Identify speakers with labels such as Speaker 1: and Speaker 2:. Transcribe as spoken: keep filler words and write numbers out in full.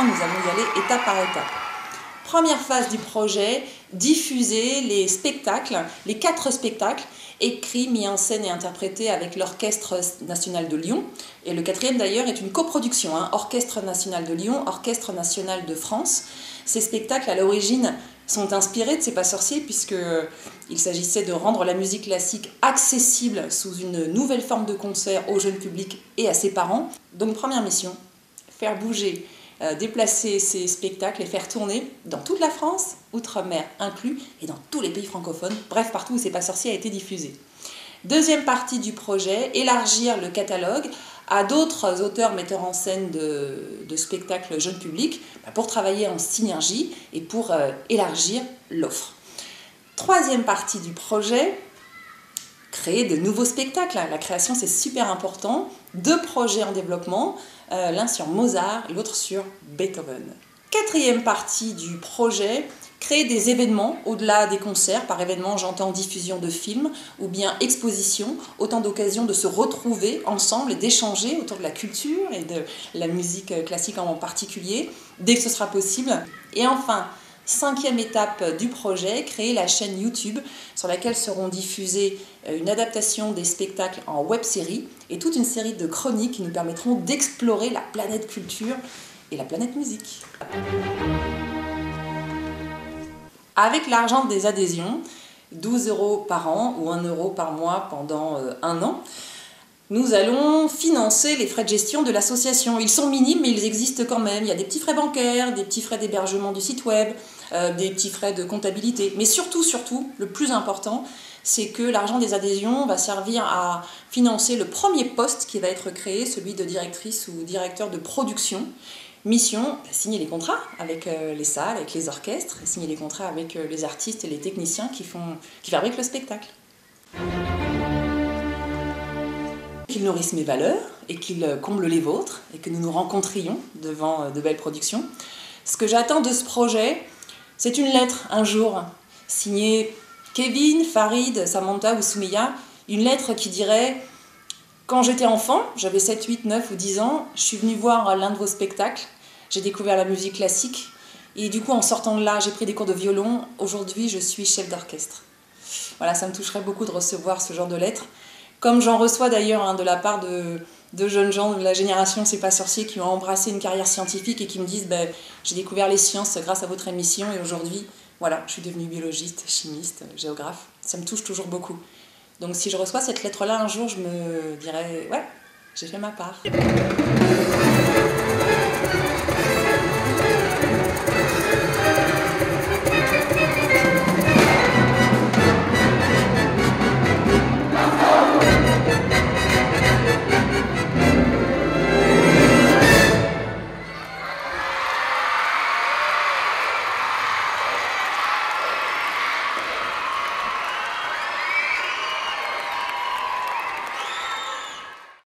Speaker 1: nous allons y aller étape par étape. Première phase du projet, diffuser les spectacles, les quatre spectacles, écrits, mis en scène et interprétés avec l'Orchestre national de Lyon. Et le quatrième d'ailleurs est une coproduction, hein, Orchestre national de Lyon, Orchestre national de France. Ces spectacles à l'origine sont inspirés de C'est pas sorcier puisqu'il s'agissait de rendre la musique classique accessible sous une nouvelle forme de concert au jeune public et à ses parents. Donc première mission, faire bouger, euh, déplacer ces spectacles et faire tourner dans toute la France, outre-mer inclus, et dans tous les pays francophones, bref partout où C'est pas sorcier a été diffusé. Deuxième partie du projet, élargir le catalogue à d'autres auteurs metteurs en scène de, de spectacles jeune public pour travailler en synergie et pour euh, élargir l'offre. Troisième partie du projet, créer de nouveaux spectacles. La création, c'est super important. Deux projets en développement, euh, l'un sur Mozart et l'autre sur Beethoven. Quatrième partie du projet, créer des événements au-delà des concerts. Par événement, j'entends diffusion de films ou bien exposition, autant d'occasions de se retrouver ensemble et d'échanger autour de la culture et de la musique classique en particulier, dès que ce sera possible. Et enfin, cinquième étape du projet, créer la chaîne YouTube sur laquelle seront diffusées une adaptation des spectacles en web-série et toute une série de chroniques qui nous permettront d'explorer la planète culture et la planète musique. Avec l'argent des adhésions, douze euros par an ou un euro par mois pendant un an, nous allons financer les frais de gestion de l'association. Ils sont minimes, mais ils existent quand même. Il y a des petits frais bancaires, des petits frais d'hébergement du site web, euh, des petits frais de comptabilité. Mais surtout, surtout, le plus important, c'est que l'argent des adhésions va servir à financer le premier poste qui va être créé, celui de directrice ou directeur de production. Mission, signer les contrats avec les salles, avec les orchestres, et signer les contrats avec les artistes et les techniciens qui, font, qui fabriquent le spectacle. Qu'ils nourrissent mes valeurs et qu'ils comblent les vôtres et que nous nous rencontrions devant de belles productions. Ce que j'attends de ce projet, c'est une lettre un jour signée Kevin, Farid, Samantha ou Soumeya, une lettre qui dirait « Quand j'étais enfant, j'avais sept, huit, neuf ou dix ans, je suis venue voir l'un de vos spectacles, j'ai découvert la musique classique et du coup en sortant de là, j'ai pris des cours de violon, aujourd'hui je suis chef d'orchestre. » Voilà, ça me toucherait beaucoup de recevoir ce genre de lettres. Comme j'en reçois d'ailleurs hein, de la part de, de jeunes gens de la génération C'est pas sorcier qui ont embrassé une carrière scientifique et qui me disent ben, « J'ai découvert les sciences grâce à votre émission et aujourd'hui, voilà, je suis devenue biologiste, chimiste, géographe. » Ça me touche toujours beaucoup. Donc si je reçois cette lettre-là un jour, je me dirais « Ouais, j'ai fait ma part. »